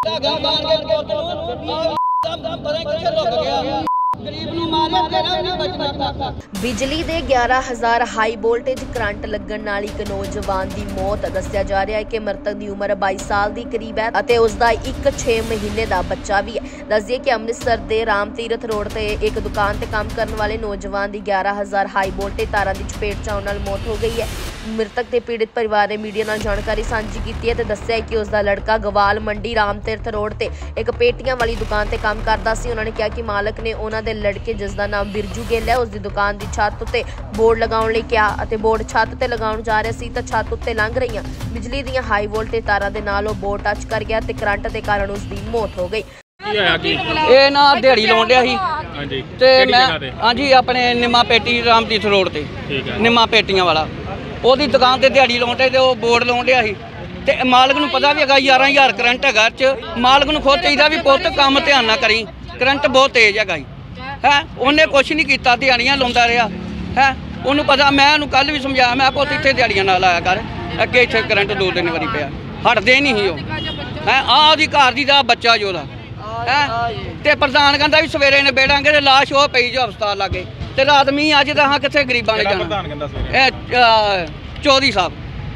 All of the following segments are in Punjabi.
बिजली के 11,000 हाई वोल्टेज करंट लगन नाल एक नौजवान की मौत दस्सिया जा रहा है कि मृतक की उम्र 22 साल की करीब है और उसका एक 6 महीने का बच्चा भी है। दस दिए कि अमृतसर के राम तीरथ रोड से एक दुकान से काम करने वाले नौजवान की 11,000 हाई वोल्टेज तारों की चपेट च आने नाल मौत हो गई है। मृतक के पीड़ित परिवार ने मीडिया नाल जानकारी साझी की है तो दस्सिया कि उसका लड़का गवाल मंडी राम तीरथ रोड से एक पेटियां वाली दुकान से काम करता सी। उन्होंने कहा कि मालक ने उन्होंने लड़के जिसका नाम बिरजू गिल है उसकी दुकान की छत उत्ते बोर्ड लगाने लई कहा। बोर्ड छत ते लगाउण जा रहा सी तो छत उत्ते लंघ रही बिजली दी हाई वोल्टेज तारां दे नाल ओह बोर्ड टच कर गया ते करंट के कारण उसकी मौत हो गई। ਇਹ ਨਾ ਦਿਹਾੜੀ ਲਾਉਣ ਡਿਆ ਸੀ ਤੇ ਮੈਂ ਹਾਂਜੀ ਆਪਣੇ ਨਿੰਮਾ ਪੇਟੀ ਰਾਮਤੀਰਥ ਰੋਡ ਤੇ ਨਿੰਮਾ ਪੇਟੀਆਂ ਵਾਲਾ ਉਹਦੀ ਦੁਕਾਨ ਤੇ ਦਿਹਾੜੀ ਲਾਉਣ ਤੇ ਉਹ ਬੋਰਡ ਲਾਉਣ ਡਿਆ ਸੀ ਤੇ ਮਾਲਕ ਨੂੰ ਪਤਾ ਵੀ ਹੈਗਾ 11,000 ਕਰੰਟ ਹੈਗਾ ਚ ਮਾਲਕ ਨੂੰ ਖੁਦ ਚਾਹੀਦਾ ਵੀ ਪੁੱਤ ਕੰਮ ਧਿਆਨ ਨਾਲ ਕਰੀ ਕਰੰਟ ਬਹੁਤ ਤੇਜ਼ ਹੈਗਾ ਹੈ ਉਹਨੇ ਕੁਛ ਨਹੀਂ ਕੀਤਾ ਦਿਹਾੜੀਆਂ ਲਾਉਂਦਾ ਰਿਹਾ ਹੈ ਉਹਨੂੰ ਪਤਾ। ਮੈਂ ਉਹਨੂੰ ਕੱਲ ਵੀ ਸਮਝਾਇਆ ਮੈਂ ਪੁੱਤ ਇੱਥੇ ਦਿਹਾੜੀਆਂ ਨਾਲ ਆਇਆ ਕਰ ਅੱਗੇ ਇੱਥੇ ਕਰੰਟ 2-3 ਵਾਰੀ ਪਿਆ ਹਟਦੇ ਨਹੀਂ ਸੀ ਉਹ ਹੈ ਆਹ ਉਹਦੀ ਘਰ ਦੀ ਦਾ ਬੱਚਾ ਜੋ ਉਹਦਾ ਤੇ ਪ੍ਰਧਾਨ ਕਹਿੰਦਾ ਵੀ ਸਵੇਰੇ ਨੇ ਬੇੜਾਂਗੇ ਤੇ ਲਾਸ਼ ਉਹ ਪਈ ਜੋ ਹਸਪਤਾਲ ਲਾਗੇ ਤੇ ਰਾਤ ਮੀਂਹ ਅੱਜ ਤਾਂ ਹਾਂ ਕਿੱਥੇ ਗਰੀਬਾਂ ਨੇ ਜਾਣਾ। ਇਹ ਚੌਧਰੀ ਸਾਹਿਬ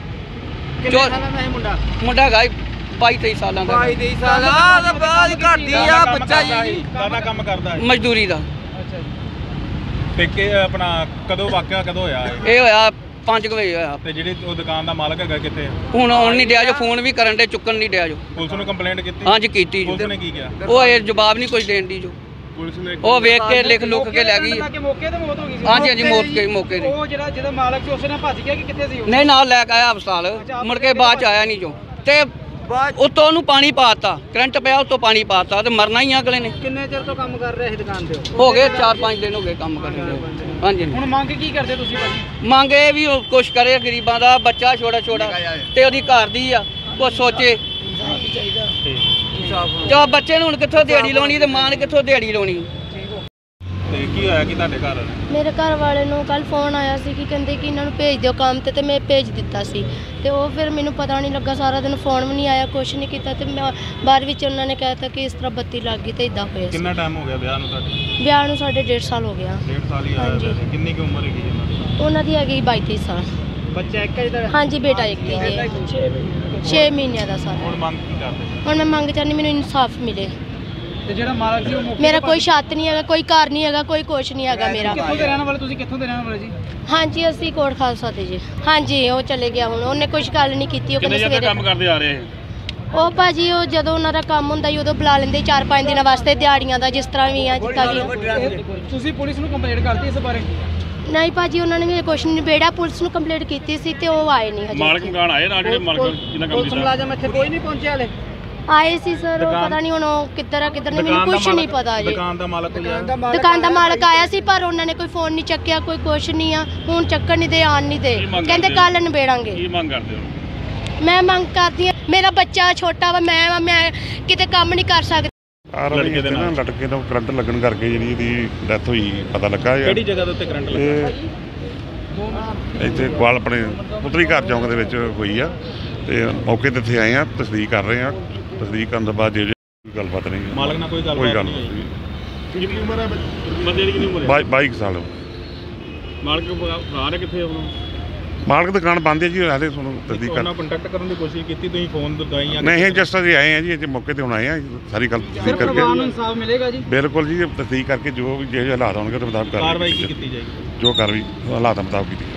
ਮੁੰਡਾ ਹੈਗਾ 22-23 ਸਾਲਾਂ ਦਾ 22-23 ਸਾਲਾਂ ਬਾਅਦ ਘੱਟਦੀ ਆ ਬੱਚਾ ਜੀ ਕਾਹਦਾ ਕੰਮ ਕਰਦਾ ਹੈ ਮਜ਼ਦੂਰੀ ਦਾ। ਤੇ ਕਿ ਆਪਣਾ ਕਦੋਂ ਵਾਕਿਆ ਕਦੋਂ ਹੋਇਆ ਇਹ ਹੋਇਆ 5 ਵਜੇ ਹੋਇਆ। ਤੇ ਜਿਹੜੀ ਉਹ ਦੁਕਾਨ ਦਾ ਮਾਲਕ ਹੈਗਾ ਕਿੱਥੇ ਹੁਣ ਆਉਣ ਨਹੀਂ ਡਿਆ ਜੋ ਫੋਨ ਵੀ ਕਰਨ ਦੇ ਚੁੱਕਣ ਨਹੀਂ ਡਿਆ ਜੋ ਪੁਲਿਸ ਨੂੰ ਕੰਪਲੇਂਟ ਕੀਤੀ ਹਾਂਜੀ ਕੀਤੀ ਪੁਲਿਸ ਨੇ ਕੀ ਕਿਹਾ ਉਹ ਇਹ ਜਵਾਬ ਨਹੀਂ ਕੁਝ ਦੇਣ ਦੀ ਜੋ ਪੁਲਿਸ ਨੇ ਉਹ ਵੇਖ ਕੇ ਲਿਖ ਲੁੱਕ ਕੇ ਲੈ ਗਈ ਮੌਕੇ ਤੇ ਮੌਤ ਹੋ ਗਈ ਸੀ। ਹਾਂਜੀ ਹਾਂਜੀ ਮੌਕੇ ਤੇ ਉਹ ਜਿਹੜਾ ਮਾਲਕ ਸੀ ਉਸਨੇ ਭੱਜ ਗਿਆ ਕਿ ਕਿੱਥੇ ਸੀ ਨਹੀਂ ਨਾਲ ਲੈ ਕੇ ਆਇਆ ਹਸਪਤਾਲ ਮੁੜ ਕੇ ਬਾਅਦ ਚ ਆਇਆ ਨਹੀਂ ਜੋ ਤੇ ਉੱਤੋਂ ਉਹਨੂੰ ਪਾਣੀ ਪਾਤਾ ਕਰੰਟ ਪਿਆ ਉੱਤੋਂ ਪਾਣੀ ਪਾਤਾ ਤੇ ਮਰਨਾ ਹੀ ਅਗਲੇ ਨੇ। ਕਿੰਨੇ ਚਿਰ ਤੋਂ ਕੰਮ ਕਰ ਰਹੇ ਸੀ ਦੁਕਾਨ ਤੇ ਹੋ ਗਏ 4-5 ਦਿਨ ਹੋ ਗਏ ਕੰਮ ਕਰਦੇ ਹਾਂਜੀ। ਹੁਣ ਮੰਗ ਕੀ ਕਰਦੇ ਤੁਸੀਂ ਭਾਜੀ? ਮੰਗ ਇਹ ਵੀ ਕੁਛ ਕਰੇ ਗਰੀਬਾਂ ਦਾ ਬੱਚਾ ਛੋਟਾ ਤੇ ਉਹਦੀ ਘਰ ਦੀ ਆ ਕੁਛ ਸੋਚੇ ਜੋ ਬੱਚੇ ਨੂੰ ਹੁਣ ਕਿੱਥੋਂ ਦਿਹਾੜੀ ਲਾਉਣੀ ਤੇ ਮਾਂ ਨੇ ਕਿੱਥੋਂ ਦਿਹਾੜੀ ਲਾਉਣੀ। ਤੇ ਕੀ ਹੋਇਆ ਕਿ ਤੁਹਾਡੇ ਘਰ ਮੇਰੇ ਘਰ ਵਾਲੇ ਨੂੰ ਕੱਲ ਫੋਨ ਆਇਆ ਸੀ ਕਿ ਕਹਿੰਦੇ ਕਿ ਇਹਨਾਂ ਨੂੰ ਭੇਜ ਦਿਓ ਕੰਮ ਤੇ ਮੈਂ ਭੇਜ ਦਿੱਤਾ ਸੀ ਤੇ ਉਹ ਫਿਰ ਮੈਨੂੰ ਪਤਾ ਨਹੀਂ ਲੱਗਾ ਸਾਰਾ ਦਿਨ ਫੋਨ ਵੀ ਨਹੀਂ ਆਇਆ ਕੁਛ ਨਹੀਂ ਕੀਤਾ ਤੇ ਮੈਂ ਬਾਅਦ ਵਿੱਚ ਉਹਨਾਂ ਨੇ ਕਹਿਤਾ ਕਿ ਇਸ ਤਰ੍ਹਾਂ ਬੱਤੀ ਲੱਗ ਗਈ ਤੇ ਇਦਾਂ ਹੋਇਆ। ਕਿੰਨਾ ਟਾਈਮ ਹੋ ਗਿਆ ਵਿਆਹ ਨੂੰ ਤੁਹਾਡੇ? ਵਿਆਹ ਨੂੰ ਸਾਡੇ 1.5 ਸਾਲ ਹੋ ਗਿਆ। 1.5 ਸਾਲ ਹੀ ਆਇਆ। ਕਿੰਨੀ ਕੁ ਉਮਰ ਹੈਗੀ ਉਹਨਾਂ ਦੀ ਹੈਗੀ 22-23 ਸਾਲ। ਬੱਚਾ ਇੱਕ ਜਿਹਦਾ ਹਾਂਜੀ ਬੇਟਾ ਇੱਕ ਹੀ ਜੇ 6 ਮਹੀਨਿਆਂ ਦਾ ਸਾਰਾ। ਹੁਣ ਮੰਗ ਕੀ ਕਰਦੇ? ਹੁਣ ਮੈਂ ਮੰਗ ਚਾਹੁੰਦੀ ਮੈਨੂੰ ਇਨਸਾਫ ਮਿਲੇ। ਤੇ ਜਿਹੜਾ ਮਾਲਕ ਸੀ ਉਹ ਮੇਰਾ ਕੋਈ ਛੱਤ ਨਹੀਂ ਹੈਗਾ ਕੋਈ ਘਰ ਨਹੀਂ ਹੈਗਾ ਕੋਈ ਕੁਛ ਨਹੀਂ ਹੈਗਾ ਮੇਰਾ। ਕਿੱਥੋਂ ਦੇ ਰਹਿਣ ਵਾਲੇ ਤੁਸੀਂ ਕਿੱਥੋਂ ਦੇ ਰਹਿਣ ਵਾਲੇ ਜੀ? ਹਾਂਜੀ ਅਸੀਂ ਕੋਟ ਖਾਲਸਾ ਦੇ ਜੀ। ਹਾਂਜੀ ਉਹ ਚਲੇ ਗਿਆ ਹੁਣ ਉਹਨੇ ਕੁਛ ਗੱਲ ਨਹੀਂ ਕੀਤੀ। ਉਹ ਕਹਿੰਦੇ ਸਵੇਰੇ ਕੰਮ ਕਰਦੇ ਆ ਰਹੇ ਉਹ ਭਾਜੀ ਉਹ ਜਦੋਂ ਉਹਨਾਂ ਦਾ ਕੰਮ ਹੁੰਦਾ ਉਦੋਂ ਬੁਲਾ ਲੈਂਦੇ 4-5 ਦਿਨਾਂ ਵਾਸਤੇ ਦਿਹਾੜੀਆਂ ਦਾ ਜਿਸ ਤਰ੍ਹਾਂ ਵੀ ਆ ਜਿੱਦਾਂ ਵੀ। ਤੁਸੀਂ ਪੁਲਿਸ ਨੂੰ ਕੰਪਲੇਂਟ ਕਰਤੀ ਇਸ ਬਾਰੇ? ਨਹੀਂ ਭਾਜੀ ਉਹਨਾਂ ਨੇ ਮੇਰੇ ਕੁਛ ਨਹੀਂ ਨਿਬੇੜਿਆ। ਪੁਲਿਸ ਨੂੰ ਕੰਪਲੇਂਟ ਕੀਤੀ ਸੀ ਤੇ ਉਹ ਆਏ ਨਹੀਂ ਹਜੇ। ਮਾਲਕ ਮਕਾਨ ਆਏ ਨਾਲ ਜਿਹੜੇ ਮਾਲਕ ਜਿੰਨਾ ਕੰਮ ਪੁਲਿਸ ਮੁਲਾਜ਼ਮ ਇੱਥੇ ਕੋਈ ਨਹੀਂ ਪਹੁੰਚਿਆ ਹਲੇ? ਆਏ ਸੀ ਸਰ ਉਹ ਪਤਾ ਨਹੀਂ ਹੁਣ ਉਹ ਕਿੱਧਰ ਆ ਕਿੱਧਰ ਨਹੀਂ ਮੈਨੂੰ ਕੁਛ ਨਹੀਂ ਪਤਾ ਜੀ। ਦੁਕਾਨ ਦਾ ਮਾਲਕ ਦੁਕਾਨ ਦਾ ਮਾਲਕ ਆਇਆ ਸੀ ਪਰ ਉਹਨਾਂ ਨੇ ਕੋਈ ਫੋਨ ਨਹੀਂ ਚੱਕਿਆ ਕੋਈ ਕੁਛ ਨਹੀਂ ਆ। ਹੁਣ ਚੱਕਣ ਨਹੀਂ ਦੇ ਆਣ ਨਹੀਂ ਦੇ ਕਹਿੰਦੇ ਕੱਲ ਨਿਬੇੜਾਂਗੇ। ਕੀ ਮੰਗ ਕਰਦੇ ਹੋ? ਮੈਂ ਮੰਗ ਕਰਦੀ ਹਾਂ ਮੇਰਾ ਬੱਚਾ ਛੋਟਾ ਵਾ ਮੈਂ ਕਿਤੇ ਕੰਮ ਨਹੀਂ ਕਰ ਸਕਦੀ। ਲੜਕੇ ਦਾ ਕਰੰਟ ਲੱਗਣ ਕਰਕੇ ਜਿਹੜੀ ਇਹਦੀ ਡੈਥ ਹੋਈ ਪਤਾ ਲੱਗਾ। ਕਿਹੜੀ ਜਗ੍ਹਾ ਦੇ ਉੱਤੇ ਕਰੰਟ ਲੱਗਾ? ਇੱਥੇ ਗਵਾਲ ਆਪਣੇ ਪੁੱਤਰੀ ਘਰ ਚੌਂਕ ਦੇ ਵਿੱਚ ਹੋਈ ਆ ਤੇ ਮੌਕੇ ਤੇ ਇੱਥੇ ਆਏ ਆ ਤਸਦੀਕ ਕਰ ਰਹੇ ਆ। ਤਸਦੀਕ ਕਰਨ ਤੋਂ ਬਾਅਦ ਜੇ ਕੋਈ ਗੱਲਬਾਤ ਨਹੀਂ ਮਾਲਕ ਨਾਲ ਕੋਈ ਗੱਲ ਨਹੀਂ। ਕਿੰਨੀ ਉਮਰ ਹੈ ਬੰਦੇ ਦੀ? ਕਿੰਨੀ ਉਮਰ ਹੈ? 22 ਸਾਲ। ਮਾਲਕ ਭਰਾ ਨੇ ਕਿੱਥੇ ਆਪਣਾ? ਮਾਲਕ ਦੁਕਾਨ ਬੰਦ ਹੈ ਜੀ ਹਾਲੇ ਤੁਹਾਨੂੰ ਤਸਦੀਕ ਕਰ ਕੰਟੈਕਟ ਕਰਨ ਦੀ ਕੋਸ਼ਿਸ਼ ਕੀਤੀ ਤੁਸੀਂ ਫੋਨ ਦਵਾਈਆਂ ਨਹੀਂ ਇਹ ਜਸਟ ਅਸੀਂ ਆਏ ਆ ਜੀ ਇੱਥੇ ਮੌਕੇ ਤੇ ਹੁਣ ਆਏ ਆ ਸਾਰੀ ਗੱਲ ਤਸਦੀਕ ਕਰਕੇ। ਪਰਿਵਾਰ ਨੂੰ ਇਨਸਾਫ ਮਿਲੇਗਾ ਜੀ? ਬਿਲਕੁਲ ਜੀ ਤਸਦੀਕ ਕਰਕੇ ਜੋ ਵੀ ਜਿਹੇ ਹਾਲਾਤ ਹੋਣਗੇ ਉਹਦੇ ਮੁਤਾਬਕ ਕਾਰਵਾਈ ਕੀਤੀ ਜਾਏਗੀ। ਜੋ ਕਾਰਵਾਈ ਹਾਲਾਤਾਂ ਮੁਤਾਬਕ ਕੀਤੀ।